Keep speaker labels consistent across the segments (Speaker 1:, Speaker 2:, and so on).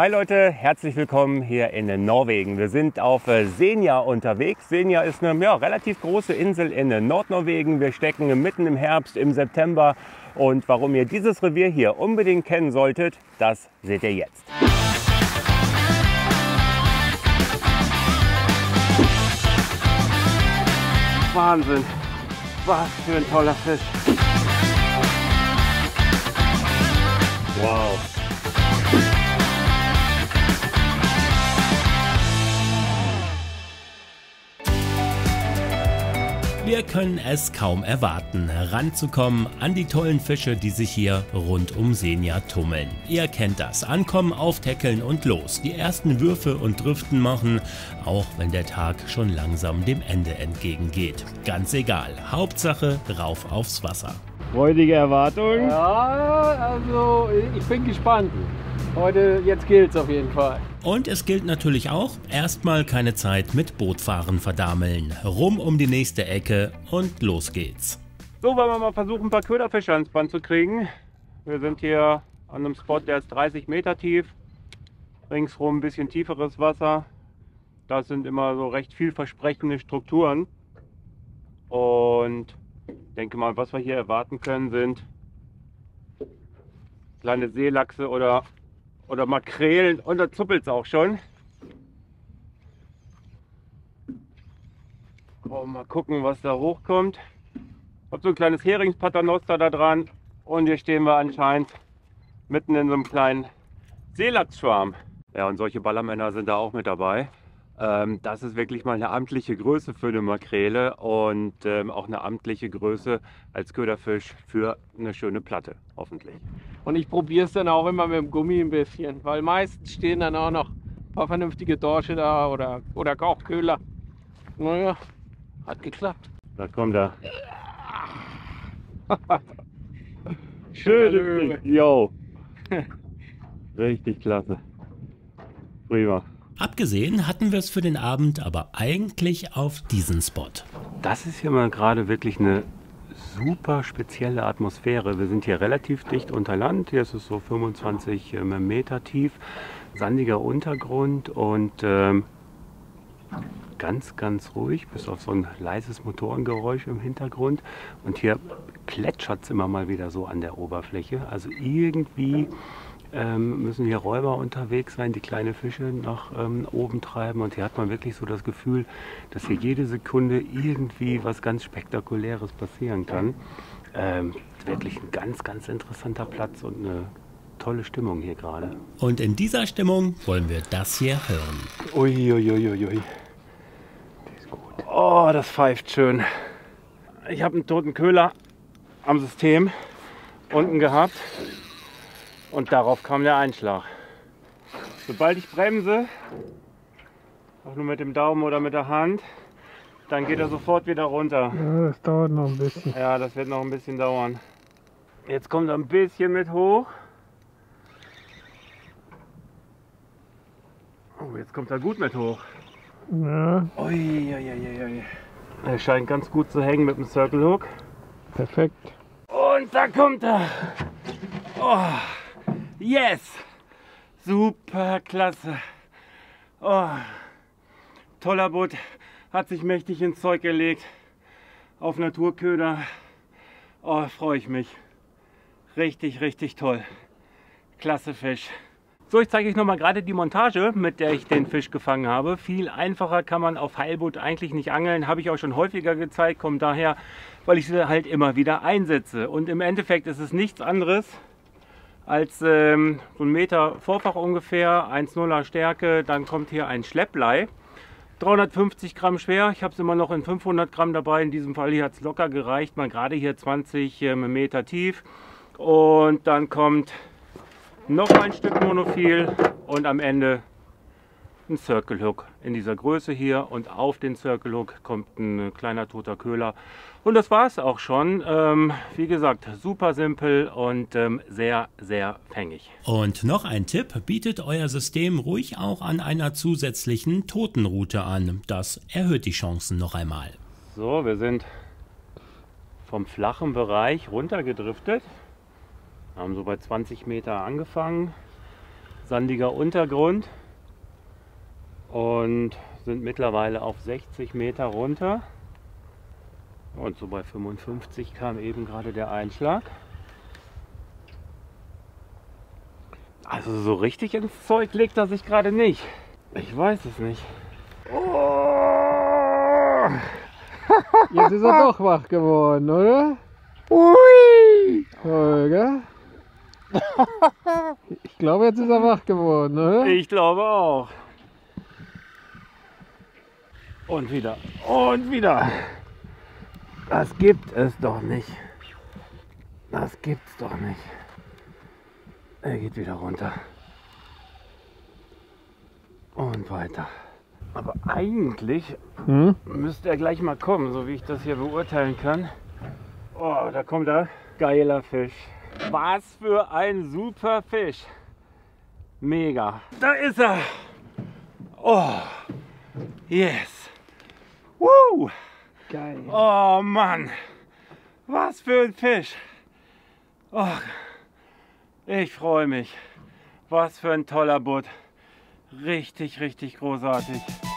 Speaker 1: Hi Leute, herzlich willkommen hier in Norwegen. Wir sind auf Senja unterwegs. Senja ist eine relativ große Insel in Nordnorwegen. Wir stecken mitten im Herbst, im September. Und warum ihr dieses Revier hier unbedingt kennen solltet, das seht ihr jetzt. Wahnsinn, was für ein toller Fisch. Wow.
Speaker 2: Wir können es kaum erwarten, heranzukommen an die tollen Fische, die sich hier rund um Senja tummeln. Ihr kennt das, ankommen, auftäckeln und los. Die ersten Würfe und Driften machen, auch wenn der Tag schon langsam dem Ende entgegengeht. Ganz egal, Hauptsache rauf aufs Wasser.
Speaker 1: Freudige Erwartung?
Speaker 3: Ja, also ich bin gespannt. Jetzt gilt's auf jeden Fall.
Speaker 2: Und es gilt natürlich auch, erstmal keine Zeit mit Bootfahren verdameln. Rum um die nächste Ecke und los geht's.
Speaker 1: So, wollen wir mal versuchen, ein paar Köderfische ans Band zu kriegen. Wir sind hier an einem Spot, der ist 30 Meter tief. Ringsrum ein bisschen tieferes Wasser. Das sind immer so recht vielversprechende Strukturen. Und ich denke mal, was wir hier erwarten können, sind kleine Seelachse oder Makrelen, und da zuppelt es auch schon. Oh, mal gucken, was da hochkommt. Ich habe so ein kleines Heringspaternoster da dran und hier stehen wir anscheinend mitten in so einem kleinen Seelachsschwarm. Ja, und solche Ballermänner sind da auch mit dabei. Das ist wirklich mal eine amtliche Größe für eine Makrele und auch eine amtliche Größe als Köderfisch für eine schöne Platte, hoffentlich.
Speaker 3: Und ich probiere es dann auch immer mit dem Gummi ein bisschen, weil meistens stehen dann auch noch ein paar vernünftige Dorsche da oder auch Köhler. Naja, hat geklappt.
Speaker 1: Da kommt er. Schön. Jo. Richtig klasse. Prima.
Speaker 2: Abgesehen hatten wir es für den Abend aber eigentlich auf diesen Spot.
Speaker 1: Das ist hier mal gerade wirklich eine super spezielle Atmosphäre. Wir sind hier relativ dicht unter Land. Hier ist es so 25 Meter tief, sandiger Untergrund und ganz ruhig, bis auf so ein leises Motorengeräusch im Hintergrund. Und hier plätschert es immer mal wieder so an der Oberfläche. Also irgendwie müssen hier Räuber unterwegs sein, die kleine Fische nach oben treiben. Und hier hat man wirklich so das Gefühl, dass hier jede Sekunde irgendwie was ganz Spektakuläres passieren kann. Wirklich ein ganz interessanter Platz und eine tolle Stimmung hier gerade.
Speaker 2: Und in dieser Stimmung wollen wir das hier hören.
Speaker 1: Uiuiuiui. Oh, das pfeift schön. Ich habe einen toten Köhler am System unten gehabt. Und darauf kam der Einschlag. Sobald ich bremse, auch nur mit dem Daumen oder mit der Hand, dann geht er sofort wieder runter.
Speaker 3: Ja, das dauert noch ein bisschen.
Speaker 1: Ja, das wird noch ein bisschen dauern. Jetzt kommt er ein bisschen mit hoch. Oh, jetzt kommt er gut mit hoch.
Speaker 3: Ja.
Speaker 1: Uiuiuiui. Er scheint ganz gut zu hängen mit dem Circle Hook.
Speaker 3: Perfekt.
Speaker 1: Und da kommt er. Oh. Yes! Super klasse! Oh, toller Butt, hat sich mächtig ins Zeug gelegt. Auf Naturköder. Oh, freue ich mich. Richtig toll. Klasse Fisch. So, ich zeige euch noch mal gerade die Montage, mit der ich den Fisch gefangen habe. Viel einfacher kann man auf Heilbutt eigentlich nicht angeln. Habe ich auch schon häufiger gezeigt. Kommt daher, weil ich sie halt immer wieder einsetze. Und im Endeffekt ist es nichts anderes als so ein Meter Vorfach ungefähr, 1,0er Stärke, dann kommt hier ein Schleppblei, 350 Gramm schwer, ich habe es immer noch in 500 Gramm dabei, in diesem Fall hier hat es locker gereicht, mal gerade hier 20 Meter tief, und dann kommt noch ein Stück Monofil und am Ende ein Circle Hook in dieser Größe hier, und auf den Circle Hook kommt ein kleiner toter Köhler. Und das war es auch schon. Wie gesagt, super simpel und sehr fängig.
Speaker 2: Und noch ein Tipp, bietet euer System ruhig auch an einer zusätzlichen Totenroute an. Das erhöht die Chancen noch einmal.
Speaker 1: So, wir sind vom flachen Bereich runtergedriftet. Haben so bei 20 Meter angefangen, sandiger Untergrund und sind mittlerweile auf 60 Meter runter. Und so bei 55 kam eben gerade der Einschlag. Also so richtig ins Zeug legt er sich gerade nicht. Ich weiß es nicht. Oh.
Speaker 3: Jetzt ist er doch wach geworden, oder?
Speaker 1: Ui.
Speaker 3: Holger? Ich glaube, jetzt ist er wach geworden, oder?
Speaker 1: Ich glaube auch. Und wieder. Und wieder. Das gibt es doch nicht. Das gibt's doch nicht. Er geht wieder runter. Und weiter. Aber eigentlich müsste er gleich mal kommen, so wie ich das hier beurteilen kann. Oh, da kommt er. Geiler Fisch. Was für ein super Fisch. Mega. Da ist er. Oh, yes. Woo.
Speaker 3: Geil.
Speaker 1: Oh Mann. Was für ein Fisch. Oh, ich freue mich. Was für ein toller Butt. Richtig, richtig großartig.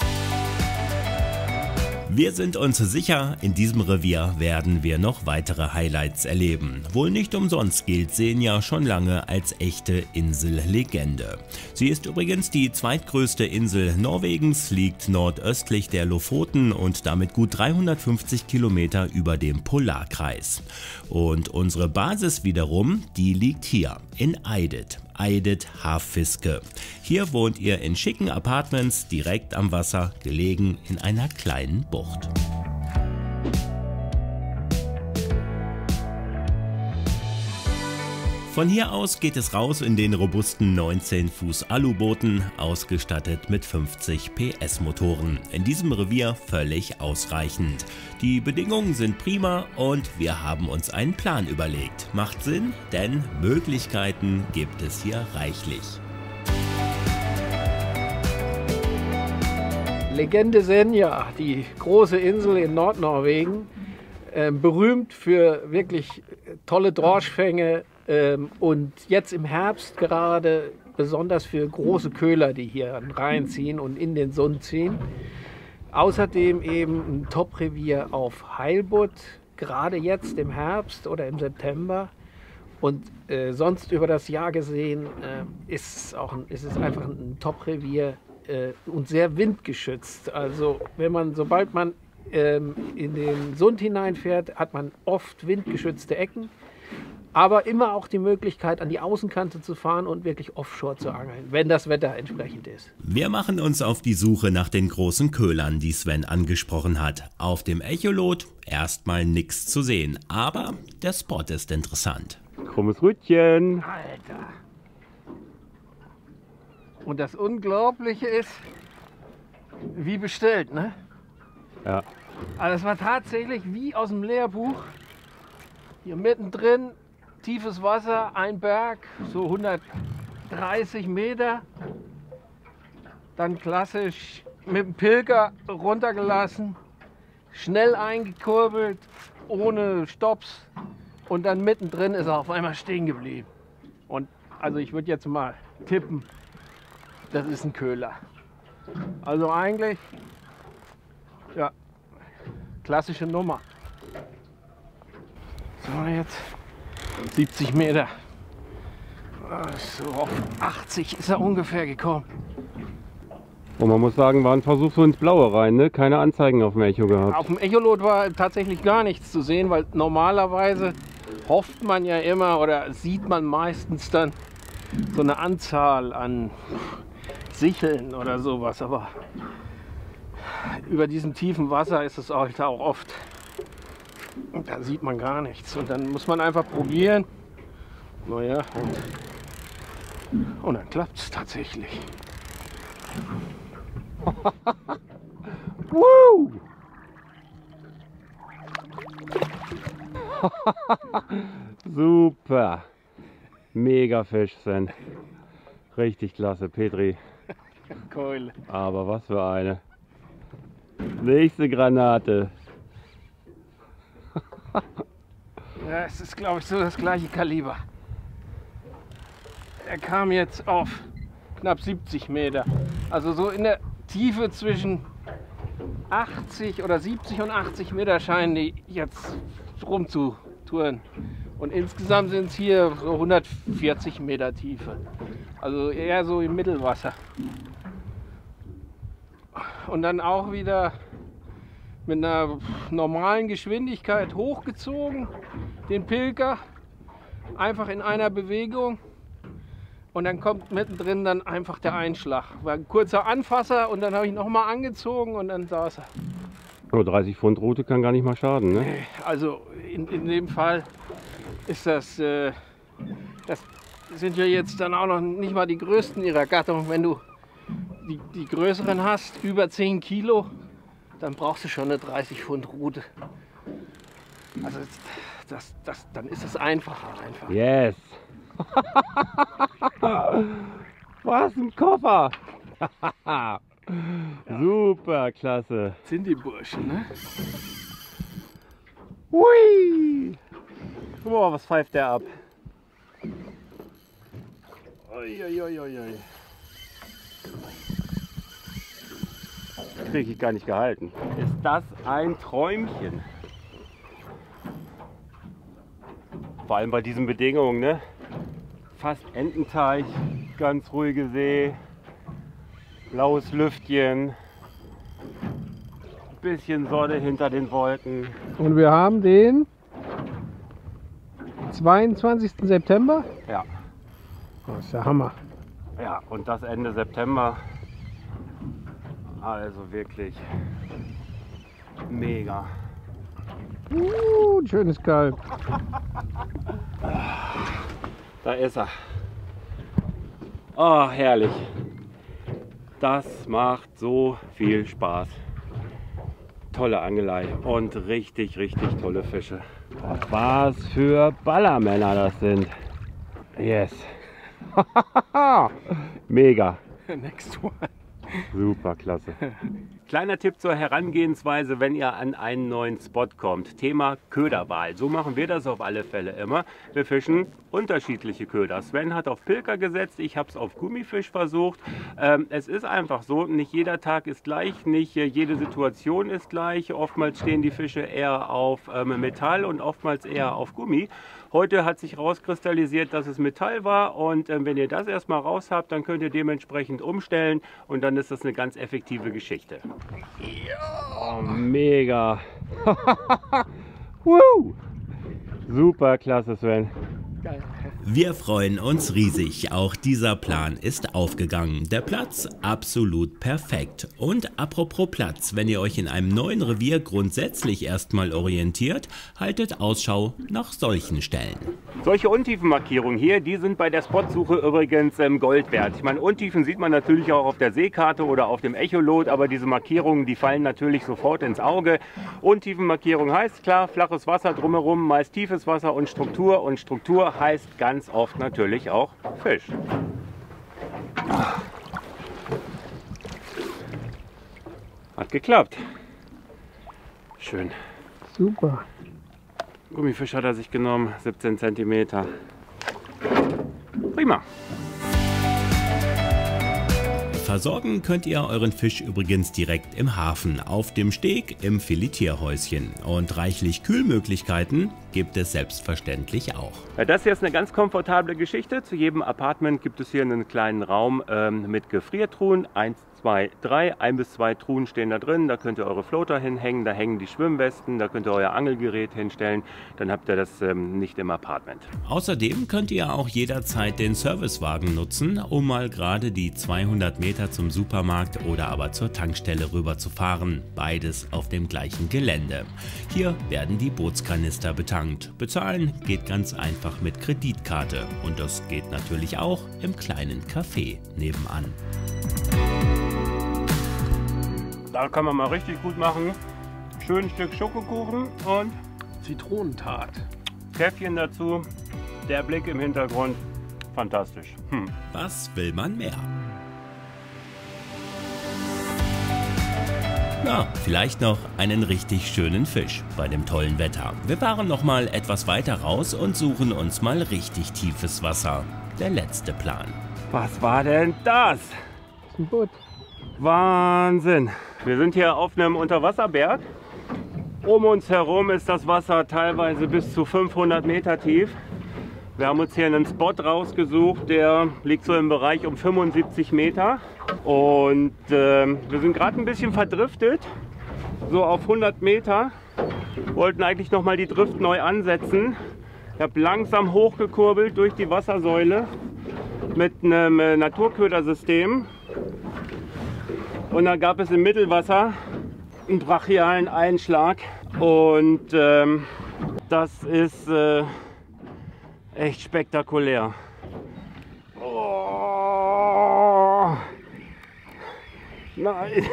Speaker 2: Wir sind uns sicher, in diesem Revier werden wir noch weitere Highlights erleben. Wohl nicht umsonst gilt Senja schon lange als echte Insellegende. Sie ist übrigens die zweitgrößte Insel Norwegens, liegt nordöstlich der Lofoten und damit gut 350 Kilometer über dem Polarkreis. Und unsere Basis wiederum, die liegt hier in Eidet. Eidet Havfiske. Hier wohnt ihr in schicken Apartments direkt am Wasser, gelegen in einer kleinen Bucht. Von hier aus geht es raus in den robusten 19 Fuß Alubooten, ausgestattet mit 50 PS Motoren. In diesem Revier völlig ausreichend. Die Bedingungen sind prima und wir haben uns einen Plan überlegt. Macht Sinn, denn Möglichkeiten gibt es hier reichlich.
Speaker 3: Legende Senja, die große Insel in Nordnorwegen, berühmt für wirklich tolle Dorschfänge und jetzt im Herbst gerade besonders für große Köhler, die hier reinziehen und in den Sund ziehen. Außerdem eben ein Top-Revier auf Heilbutt, gerade jetzt im Herbst oder im September. Und sonst über das Jahr gesehen ist es einfach ein Top-Revier und sehr windgeschützt. Also sobald man in den Sund hineinfährt, hat man oft windgeschützte Ecken. Aber immer auch die Möglichkeit, an die Außenkante zu fahren und wirklich offshore zu angeln, wenn das Wetter entsprechend ist.
Speaker 2: Wir machen uns auf die Suche nach den großen Köhlern, die Sven angesprochen hat. Auf dem Echolot erstmal nichts zu sehen, aber der Spot ist interessant.
Speaker 1: Krummes Rütchen.
Speaker 3: Alter! Und das Unglaubliche ist, wie bestellt, ne?
Speaker 1: Ja.
Speaker 3: Also es war tatsächlich wie aus dem Lehrbuch. Hier mittendrin, tiefes Wasser, ein Berg, so 130 Meter. Dann klassisch mit dem Pilger runtergelassen, schnell eingekurbelt, ohne Stopps. Und dann mittendrin ist er auf einmal stehen geblieben. Und also ich würde jetzt mal tippen, das ist ein Köhler. Also eigentlich, ja, klassische Nummer. So, jetzt 70 Meter. So auf 80 ist er ungefähr gekommen.
Speaker 1: Und man muss sagen, war ein Versuch so ins Blaue rein, ne? Keine Anzeigen auf dem Echo gehabt.
Speaker 3: Auf dem Echolot war tatsächlich gar nichts zu sehen, weil normalerweise hofft man ja immer oder sieht man meistens dann so eine Anzahl an Sicheln oder sowas. Aber über diesem tiefen Wasser ist es halt auch oft. Und da sieht man gar nichts. Und dann muss man einfach probieren. Naja, und dann klappt es tatsächlich.
Speaker 1: Woo! Super. Mega Fisch, Sven. Richtig klasse, Petri.
Speaker 3: Keule.
Speaker 1: Aber was für eine. Nächste Granate.
Speaker 3: Ja, es ist, glaube ich, so das gleiche Kaliber. Er kam jetzt auf knapp 70 Meter. Also so in der Tiefe zwischen 80 oder 70 und 80 Meter scheinen die jetzt rumzutouren. Und insgesamt sind es hier so 140 Meter Tiefe. Also eher so im Mittelwasser. Und dann auch wieder mit einer normalen Geschwindigkeit hochgezogen, den Pilger, einfach in einer Bewegung. Und dann kommt mittendrin dann einfach der Einschlag. War ein kurzer Anfasser und dann habe ich nochmal angezogen und dann saß er.
Speaker 1: Oh, 30 Pfund Rute kann gar nicht mal schaden, ne?
Speaker 3: Also in dem Fall ist das sind ja jetzt dann auch noch nicht mal die größten ihrer Gattung. Wenn du die größeren hast, über 10 Kilo, dann brauchst du schon eine 30 Pfund Rute. Also dann ist es einfacher einfach.
Speaker 1: Yes! Was ein Koffer! Super, klasse.
Speaker 3: Sind die Burschen, ne?
Speaker 1: Hui! Boah, was pfeift der ab? Uiuiuiui. Kriege ich gar nicht gehalten. Ist das ein Träumchen? Vor allem bei diesen Bedingungen, ne? Fast Ententeich, ganz ruhige See, blaues Lüftchen, bisschen Sonne hinter den Wolken.
Speaker 3: Und wir haben den 22. September.
Speaker 1: Ja.
Speaker 3: Das ist der Hammer.
Speaker 1: Ja, und das Ende September. Also wirklich mega.
Speaker 3: Ein schönes Kalb.
Speaker 1: Da ist er. Oh, herrlich. Das macht so viel Spaß. Tolle Angelei und richtig, richtig tolle Fische. Was für Ballermänner das sind. Yes. Mega.
Speaker 3: Next one.
Speaker 1: Super, klasse. Kleiner Tipp zur Herangehensweise, wenn ihr an einen neuen Spot kommt. Thema Köderwahl. So machen wir das auf alle Fälle immer. Wir fischen unterschiedliche Köder. Sven hat auf Pilker gesetzt, ich habe es auf Gummifisch versucht. Es ist einfach so, nicht jeder Tag ist gleich, nicht jede Situation ist gleich. Oftmals stehen die Fische eher auf Metall und oftmals eher auf Gummi. Heute hat sich herauskristallisiert, dass es Metall war und wenn ihr das erstmal raus habt, dann könnt ihr dementsprechend umstellen und dann ist das eine ganz effektive Geschichte. Oh, mega! Super klasse, Sven.
Speaker 3: Geil.
Speaker 2: Wir freuen uns riesig. Auch dieser Plan ist aufgegangen. Der Platz absolut perfekt. Und apropos Platz, wenn ihr euch in einem neuen Revier grundsätzlich erstmal orientiert, haltet Ausschau nach solchen Stellen.
Speaker 1: Solche Untiefenmarkierungen hier, die sind bei der Spotsuche übrigens Gold wert. Ich meine, Untiefen sieht man natürlich auch auf der Seekarte oder auf dem Echolot, aber diese Markierungen, die fallen natürlich sofort ins Auge. Untiefenmarkierung heißt klar, flaches Wasser drumherum, meist tiefes Wasser und Struktur heißt ganz oft natürlich auch Fisch. Hat geklappt. Schön.
Speaker 3: Super.
Speaker 1: Gummifisch hat er sich genommen, 17 cm. Prima.
Speaker 2: Versorgen könnt ihr euren Fisch übrigens direkt im Hafen, auf dem Steg im Filetierhäuschen. Und reichlich Kühlmöglichkeiten gibt es selbstverständlich auch.
Speaker 1: Ja, das hier ist eine ganz komfortable Geschichte. Zu jedem Apartment gibt es hier einen kleinen Raum mit Gefriertruhen. 1, 2, 3, 1 bis 2 Truhen stehen da drin. Da könnt ihr eure Floater hinhängen, da hängen die Schwimmwesten, da könnt ihr euer Angelgerät hinstellen. Dann habt ihr das nicht im Apartment.
Speaker 2: Außerdem könnt ihr auch jederzeit den Servicewagen nutzen, um mal gerade die 200 Meter zum Supermarkt oder aber zur Tankstelle rüber zu fahren. Beides auf dem gleichen Gelände. Hier werden die Bootskanister betankt. Bezahlen geht ganz einfach mit Kreditkarte und das geht natürlich auch im kleinen Café nebenan.
Speaker 1: Da kann man mal richtig gut machen. Schön Stück Schokokuchen und
Speaker 3: Zitronentat.
Speaker 1: Käffchen dazu. Der Blick im Hintergrund. Fantastisch.
Speaker 2: Was will man mehr? Na, vielleicht noch einen richtig schönen Fisch bei dem tollen Wetter. Wir fahren noch mal etwas weiter raus und suchen uns mal richtig tiefes Wasser. Der letzte Plan.
Speaker 1: Was war denn das?
Speaker 3: Das ist ein Boot.
Speaker 1: Wahnsinn! Wir sind hier auf einem Unterwasserberg. Um uns herum ist das Wasser teilweise bis zu 500 Meter tief. Wir haben uns hier einen Spot rausgesucht, der liegt so im Bereich um 75 Meter. Und wir sind gerade ein bisschen verdriftet, so auf 100 Meter. Wollten eigentlich noch mal die Drift neu ansetzen. Ich habe langsam hochgekurbelt durch die Wassersäule mit einem Naturködersystem. Und dann gab es im Mittelwasser einen brachialen Einschlag. Und das ist echt spektakulär. Oh, nein,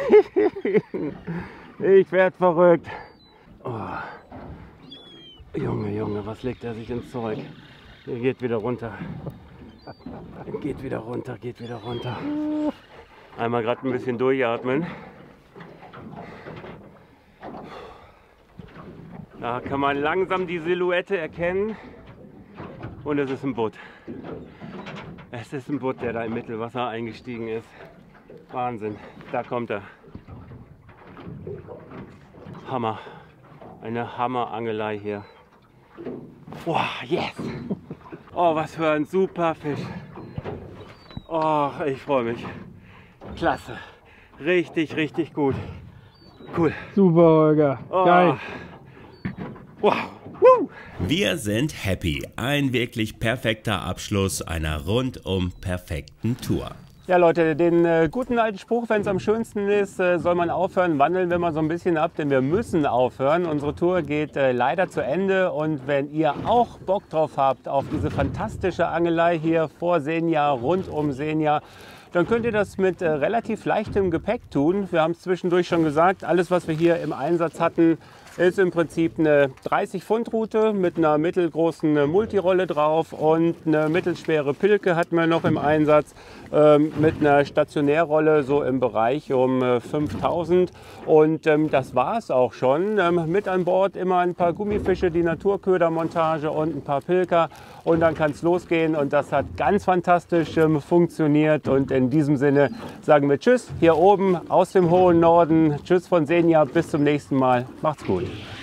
Speaker 1: ich werde verrückt. Oh. Junge, Junge, was legt er sich ins Zeug? Er geht wieder runter. Geht wieder runter, geht wieder runter. Einmal gerade ein bisschen durchatmen. Da kann man langsam die Silhouette erkennen. Und es ist ein Boot. Es ist ein Boot, der da im Mittelwasser eingestiegen ist. Wahnsinn. Da kommt er. Hammer. Eine Hammerangelei hier. Oh, yes! Oh, was für ein super Fisch. Oh, ich freue mich. Klasse. Richtig, richtig gut. Cool.
Speaker 3: Super, Holger.
Speaker 1: Oh.
Speaker 3: Geil.
Speaker 1: Wow. Woo.
Speaker 2: Wir sind happy. Ein wirklich perfekter Abschluss einer rundum perfekten Tour.
Speaker 1: Ja Leute, den guten alten Spruch, wenn es am schönsten ist, soll man aufhören, wandeln wir mal so ein bisschen ab, denn wir müssen aufhören. Unsere Tour geht leider zu Ende und wenn ihr auch Bock drauf habt auf diese fantastische Angelei hier vor Senja, rund um Senja, dann könnt ihr das mit relativ leichtem Gepäck tun. Wir haben es zwischendurch schon gesagt, alles was wir hier im Einsatz hatten, ist im Prinzip eine 30-Pfund-Route mit einer mittelgroßen Multirolle drauf und eine mittelschwere Pilke hatten wir noch im Einsatz mit einer Stationärrolle so im Bereich um 5000 und das war es auch schon. Mit an Bord immer ein paar Gummifische, die Naturködermontage und ein paar Pilker und dann kann es losgehen und das hat ganz fantastisch funktioniert und in diesem Sinne sagen wir Tschüss hier oben aus dem hohen Norden, Tschüss von Senja, bis zum nächsten Mal, macht's gut.